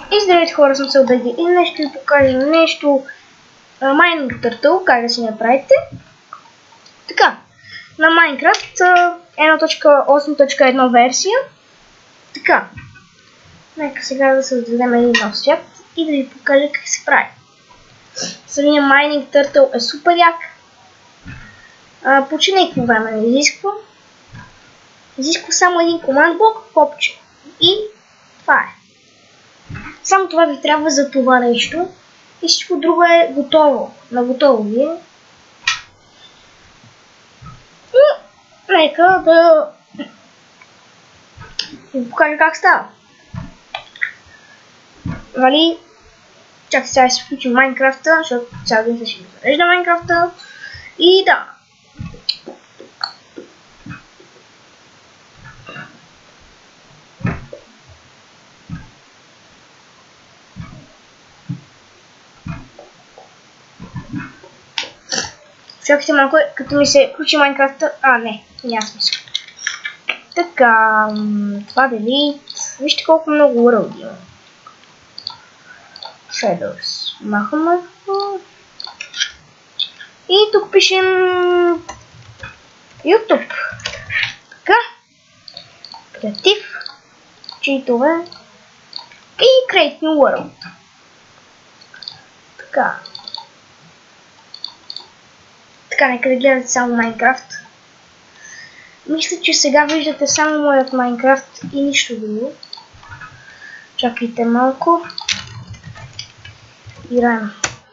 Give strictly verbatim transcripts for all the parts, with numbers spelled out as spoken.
И здравейте хора, съм се Обеди и днес ще ви покажа нещо Mining Turtle, как да си направите. Така, на Minecraft едно точка осем точка едно версия. Така, нека сега да създадем един нов свят и да ви покажа как се прави. Самия Mining Turtle е супер як. Почти никакво време не изисква. Изисква само един команд блок, копче. И това е. Само това ви трябва за това нещо и всичко друго е готово. На готово ви е. И нека да ви покажа как става. Нали? Чакай сега да си включим Майнкрафта, защото цял ден ще ми зарежда Майнкрафта. И да. Чакайте малко, като ми се включи Майнкрафта. А, не, няма смисъл. Така, това дали. Вижте колко много world има. Shadows. Махаме. И тук пишем YouTube. Така. Креатив. Читове. И Create New World. Така. Така, нека да гледате само Майнкрафт. Мисля, че сега виждате само моят Майнкрафт и нищо друго. Чакайте малко. Играем.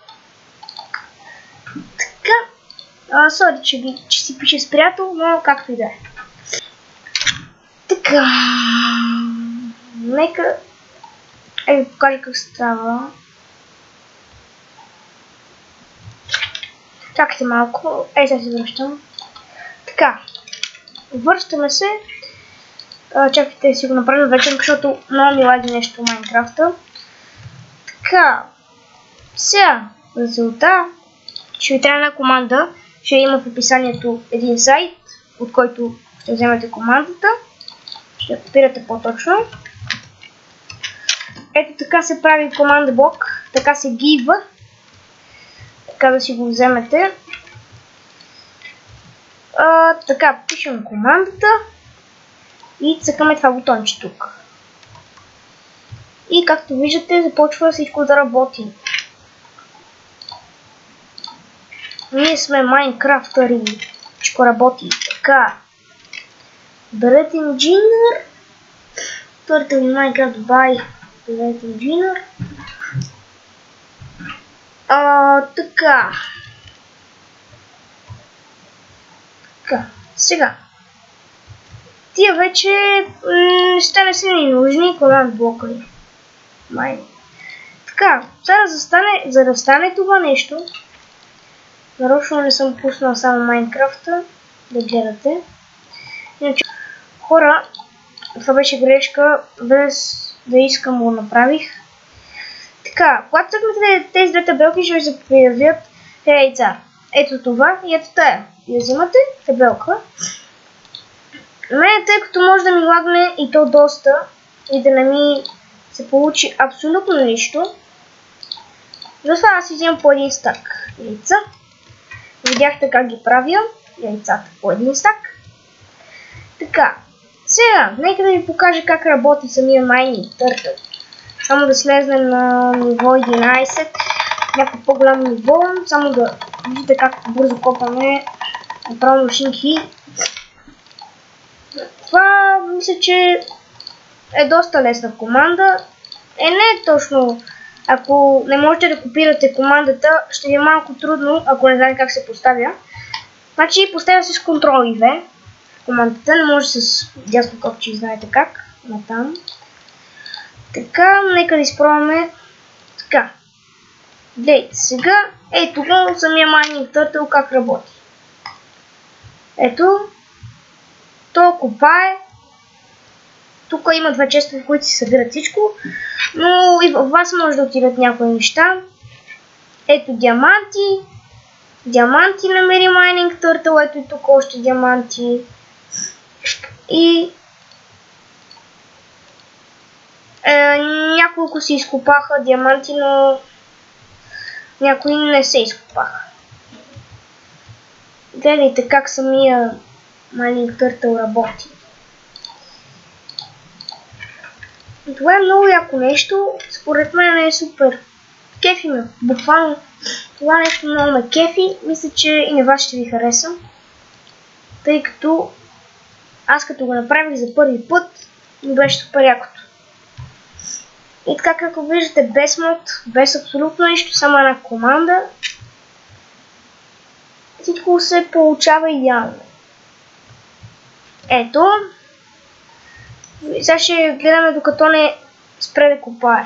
Така. А, сори, че, ви, че си пише с приятел, но както и да е. Така. Нека е ви покажа как става. Чакайте малко. Ей, сега се връщам. Така. Връщаме се. А, чакайте си го направим вече, защото много ми лаги нещо в Майнкрафта. Така. Сега, резултат. Ще ви трябва една команда. Ще има в описанието един сайт, от който ще вземете командата. Ще я копирате по-точно. Ето така се прави команда блок. Така се гива. Така да си го вземете. А, така, пишем командата и цъкаме това бутонче тук. И както виждате, започва всичко да работи. Ние сме майнкрафтъри. Всичко работи. Така. Bird Engineer. Turtle in Minecraft by Bird Engineer. А, така. Така. Сега. Тия вече неща не са ни нужни. Команд блока ли. Май. Така. Сега да застане, за да стане това нещо. Нарочно не съм пуснал само Майнкрафта. Да гледате. Иначе, хора, това беше грешка. Без да искам го направих. Така, когато цъкнете тези две табелки, ще ви се появят яйца. Ето това и ето тая. И взимате табелка. Мене, тъй като може да ми лагне и то доста, и да не ми се получи абсолютно нищо, затова аз взимам по един стак яйца. Видяхте как ги правя. Яйцата по един стак. Така, сега, нека да ви покажа как работи самия Mining Turtle. Само да слезнем на ниво единайсет, някакво по-голямо ниво, само да видите как бързо копаме направо машинки. Това мисля, че е доста лесна команда. Е, не е точно, ако не можете да копирате командата, ще ви е малко трудно, ако не знаете как се поставя. Значи поставя се с Ctrl и V. Командата не може с дясно копче, знаете как. Натам. Така, нека да изпробваме. Така. Гледайте сега. Ето го самия Mining Turtle как работи. Ето. То копае. Тук има два честа, в които се събират всичко. Но и в вас може да отидат някои неща. Ето диаманти. Диаманти намери Mining Turtle. Ето и тук още диаманти. И няколко се изкопаха диаманти, но някои не се изкопаха. Гледайте как самия Mining Turtle работи. Това е много яко нещо, според мен е супер. Кефи ме, буквално това нещо много ме кефи, мисля, че и на вас ще ви хареса. Тъй като аз като го направих за първи път, ми беше супер якото. И така, както виждате, без мод, без абсолютно нищо, само една команда, всичко се получава идеално. Ето, сега ще гледаме докато не спре да копае.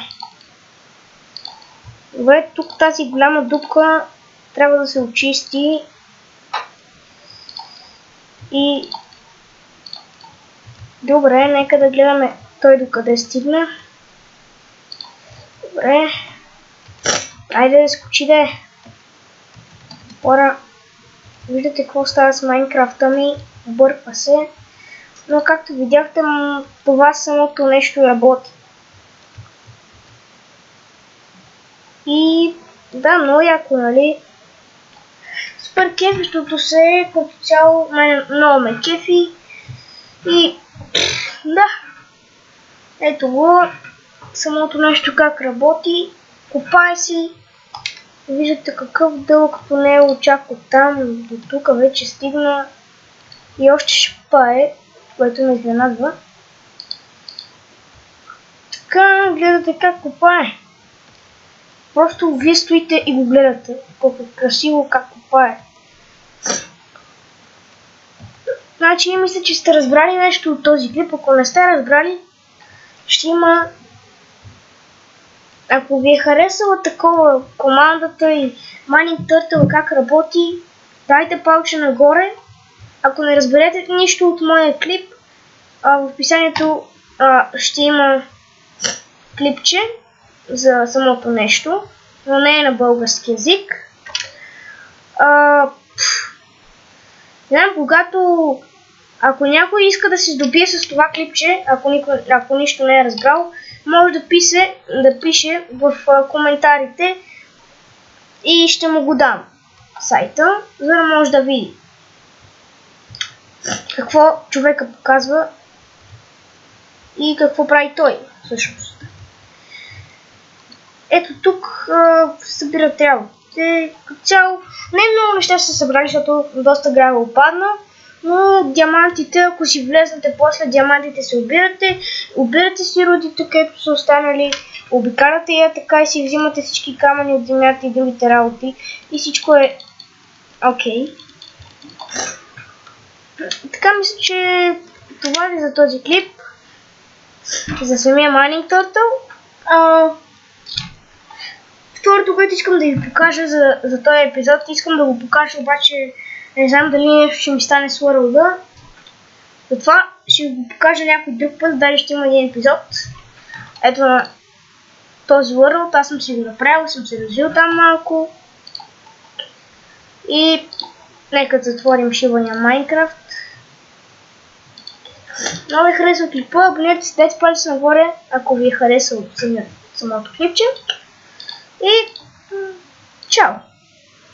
Добре, тук тази голяма дупка трябва да се очисти и добре, нека да гледаме той докъде стигне. Добре, айде да скочи да е. Хора, виждате какво става с Майнкрафта ми, бърква се, но както видяхте, това самото нещо работи. И да, много яко, нали? Супер кефищото се, като цяло мен много ме кефи. И да, ето го, самото нещо как работи, копай си. Виждате какъв дълъг тунел очаква там, до тук вече стигна и още ще копае, което ме изненадва. Така, гледате как копае. Просто вие стоите и го гледате, колко е красиво как копае. Значи, мисля, че сте разбрали нещо от този клип. Ако не сте разбрали, ще има... Ако ви е харесала такова командата и Mining Turtle как работи, дайте палче нагоре. Ако не разберете нищо от моя клип, а, в описанието а, ще има клипче за самото нещо, но не е на български език. А, знам, когато ако някой иска да се здобие с това клипче, ако, никой, ако нищо не е разбрал, може да пише, да пише в а, коментарите и ще му го дам сайта, за да може да види какво човека показва и какво прави той всъщност. Ето тук а, събират работите. Като цяло не много неща са събрали, защото доста грава опадна, но диамантите, ако си влезнете после, диамантите се обирате, обирате си родите, където са останали, обикарате я така и си взимате всички камъни от земята и другите работи и всичко е окей. Okay. Така мисля, че това е за този клип, за самия Mining Turtle. А, второто, което искам да ви покажа за, за този епизод, искам да го покажа, обаче не знам дали нещо ще ми стане с World-а. Затова ще ви го покажа някой друг път, дали ще има един епизод. Ето на този World, аз съм си го направил, съм се развил там малко. И нека затворим шибания Minecraft. Много ви харесва клипа, абонирайте се, дайте палец нагоре, ако ви е харесал самото клипче. И чао!